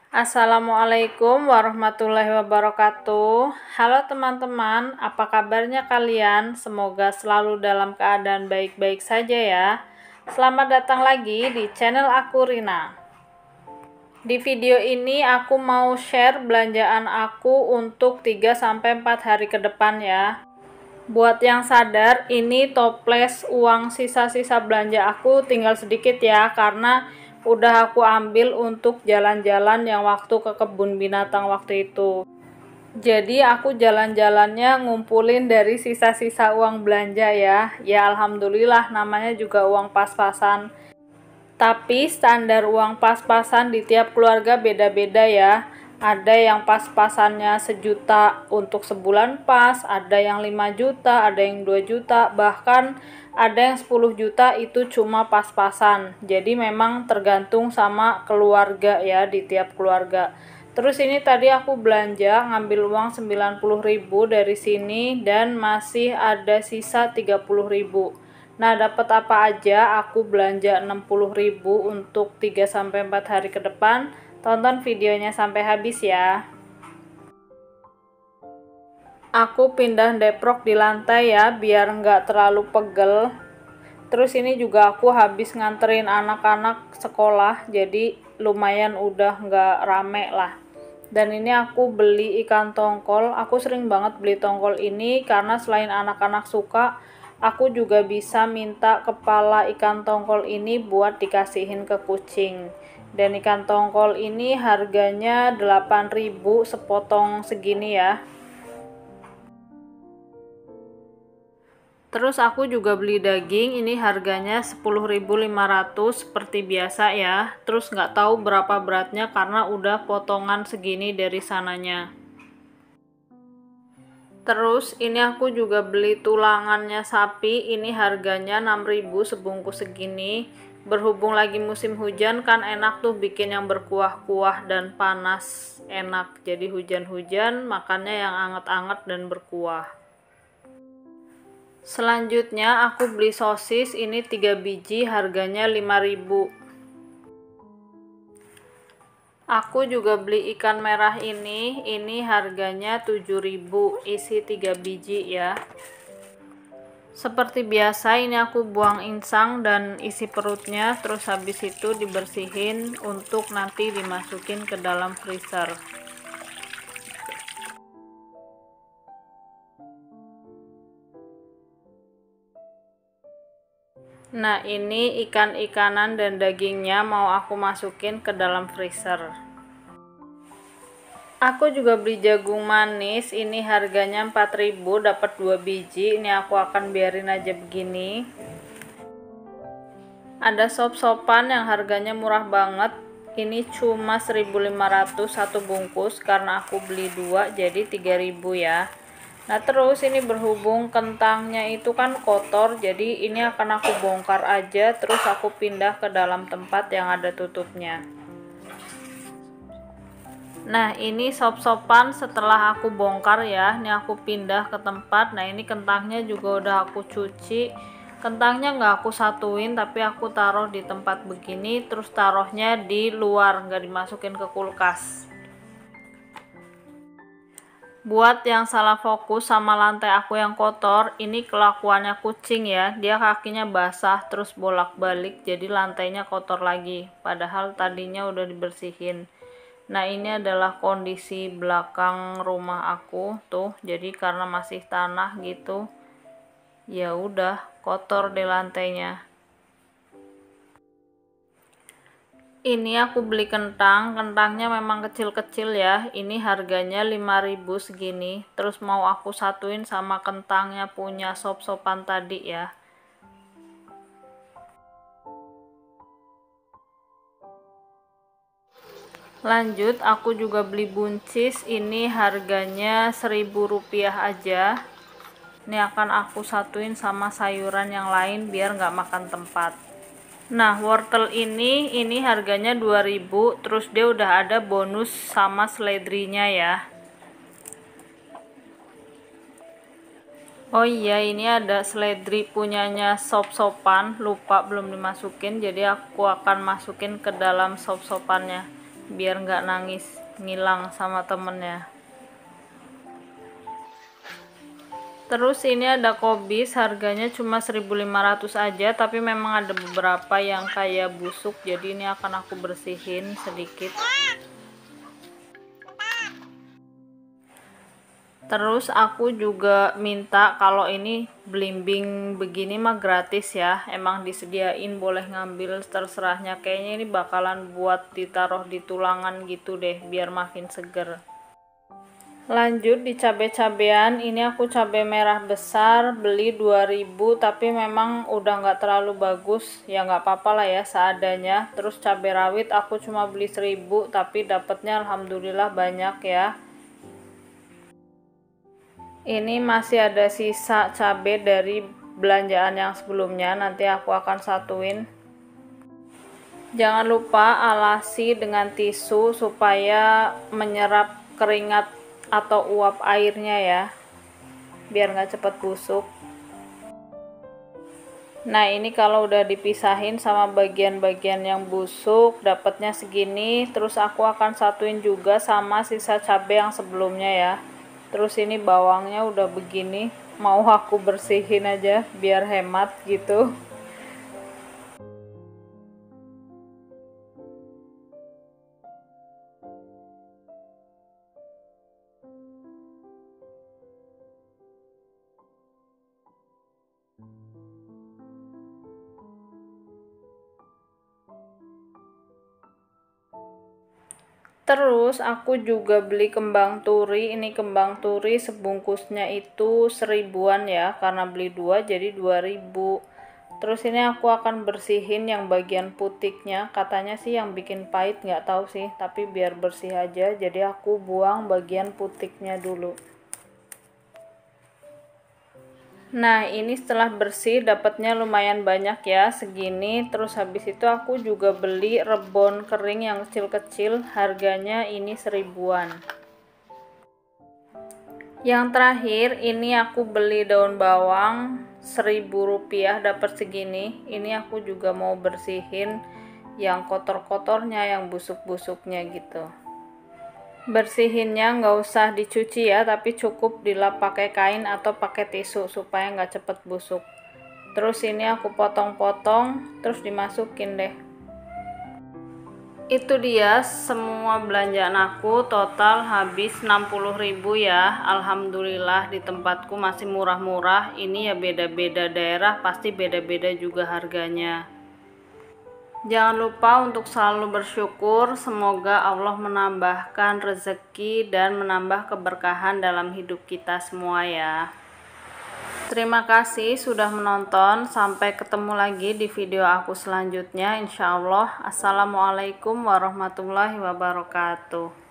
Assalamualaikum warahmatullahi wabarakatuh. Halo teman-teman, apa kabarnya kalian? Semoga selalu dalam keadaan baik-baik saja ya. Selamat datang lagi di channel aku, Rina. Di video ini aku mau share belanjaan aku untuk 3-4 hari ke depan ya. Buat yang sadar, ini toples uang sisa-sisa belanja aku tinggal sedikit ya, karena udah aku ambil untuk jalan-jalan yang waktu ke kebun binatang waktu itu. Jadi aku jalan-jalannya ngumpulin dari sisa-sisa uang belanja ya. Ya alhamdulillah, namanya juga uang pas-pasan. Tapi standar uang pas-pasan di tiap keluarga beda-beda ya. Ada yang pas-pasannya 1 juta untuk sebulan pas, ada yang 5 juta, ada yang 2 juta, bahkan ada yang 10 juta itu cuma pas-pasan. Jadi memang tergantung sama keluarga ya, di tiap keluarga. Terus ini tadi aku belanja ngambil uang 90.000 dari sini dan masih ada sisa 30.000. Nah, dapat apa aja? Aku belanja 60.000 untuk 3-4 hari ke depan. Tonton videonya sampai habis ya. Aku pindah deprok di lantai ya, biar nggak terlalu pegel. Terus ini juga aku habis nganterin anak-anak sekolah, jadi lumayan udah nggak rame lah. Dan ini aku beli ikan tongkol. Aku sering banget beli tongkol ini karena selain anak-anak suka, aku juga bisa minta kepala ikan tongkol ini buat dikasihin ke kucing. Dan ikan tongkol ini harganya 8.000 sepotong segini ya. Terus aku juga beli daging, ini harganya 10.500 seperti biasa ya. Terus nggak tahu berapa beratnya karena udah potongan segini dari sananya. Terus ini aku juga beli tulangannya sapi, ini harganya 6.000 sebungkus segini. Berhubung lagi musim hujan kan enak tuh bikin yang berkuah-kuah dan panas, enak. Jadi hujan-hujan makannya yang anget-anget dan berkuah. Selanjutnya aku beli sosis, ini 3 biji harganya 5.000. Aku juga beli ikan merah ini harganya 7.000, isi 3 biji ya. Seperti biasa ini aku buang insang dan isi perutnya, terus habis itu dibersihin untuk nanti dimasukin ke dalam freezer. Nah, ini ikan-ikanan dan dagingnya mau aku masukin ke dalam freezer. Aku juga beli jagung manis, ini harganya 4.000, dapat 2 biji. Ini aku akan biarin aja begini. Ada sop-sopan yang harganya murah banget. Ini cuma 1.500 satu bungkus karena aku beli 2 jadi 3.000 ya. Nah, terus ini berhubung kentangnya itu kan kotor, jadi ini akan aku bongkar aja, terus aku pindah ke dalam tempat yang ada tutupnya. Nah, ini sop-sopan setelah aku bongkar ya, ini aku pindah ke tempat. Nah, ini kentangnya juga udah aku cuci. Kentangnya nggak aku satuin, tapi aku taruh di tempat begini, terus taruhnya di luar, nggak dimasukin ke kulkas. Buat yang salah fokus sama lantai aku yang kotor, ini kelakuannya kucing ya. Dia kakinya basah terus bolak-balik, jadi lantainya kotor lagi. Padahal tadinya udah dibersihin. Nah, ini adalah kondisi belakang rumah aku tuh. Jadi karena masih tanah gitu, ya udah kotor di lantainya. Ini aku beli kentangnya memang kecil-kecil ya. Ini harganya 5.000 segini. Terus mau aku satuin sama kentangnya punya sop-sopan tadi ya. Lanjut, aku juga beli buncis. Ini harganya 1.000 rupiah aja. Ini akan aku satuin sama sayuran yang lain biar nggak makan tempat. Nah, wortel ini harganya 2.000, terus dia udah ada bonus sama seledrinya ya. Oh iya, ini ada seledri punyanya sop-sopan, lupa belum dimasukin, jadi aku akan masukin ke dalam sop-sopannya. biar nggak nangis ngilang sama temennya. Terus ini ada kobis, harganya cuma 1.500 aja, tapi memang ada beberapa yang kayak busuk, jadi ini akan aku bersihin sedikit. Terus aku juga minta kalau ini belimbing begini mah gratis ya, emang disediain, boleh ngambil terserahnya. Kayaknya ini bakalan buat ditaruh di tulangan gitu deh, biar makin seger. Lanjut di cabai-cabean, ini aku cabai merah besar beli 2000, tapi memang udah nggak terlalu bagus, ya nggak apa-apa lah ya seadanya. Terus cabai rawit aku cuma beli 1000, tapi dapatnya alhamdulillah banyak ya. Ini masih ada sisa cabai dari belanjaan yang sebelumnya, nanti aku akan satuin. Jangan lupa alasi dengan tisu supaya menyerap keringat atau uap airnya ya, biar nggak cepet busuk. Nah ini kalau udah dipisahin sama bagian-bagian yang busuk, dapatnya segini. Terus aku akan satuin juga sama sisa cabai yang sebelumnya ya. Terus ini bawangnya udah begini, mau aku bersihin aja biar hemat gitu. Terus aku juga beli kembang turi. Ini kembang turi sebungkusnya itu 1000-an ya, karena beli 2 jadi 2000. Terus ini aku akan bersihin yang bagian putiknya, katanya sih yang bikin pahit, nggak tahu sih, tapi biar bersih aja, jadi aku buang bagian putiknya dulu. Nah ini setelah bersih dapatnya lumayan banyak ya, segini. Terus habis itu aku juga beli rebon kering yang kecil-kecil, harganya ini 1000-an. Yang terakhir ini aku beli daun bawang 1000 rupiah, dapat segini. Ini aku juga mau bersihin yang kotor-kotornya, yang busuk-busuknya gitu. Bersihinnya nggak usah dicuci ya, tapi cukup dilap pakai kain atau pakai tisu supaya nggak cepet busuk. Terus ini aku potong-potong, terus dimasukin deh. Itu dia semua belanjaan aku, total habis 60.000 ya. Alhamdulillah di tempatku masih murah-murah. Ini ya beda-beda daerah, pasti beda-beda juga harganya. Jangan lupa untuk selalu bersyukur, semoga Allah menambahkan rezeki dan menambah keberkahan dalam hidup kita semua ya. Terima kasih sudah menonton, sampai ketemu lagi di video aku selanjutnya insya Allah. Assalamualaikum warahmatullahi wabarakatuh.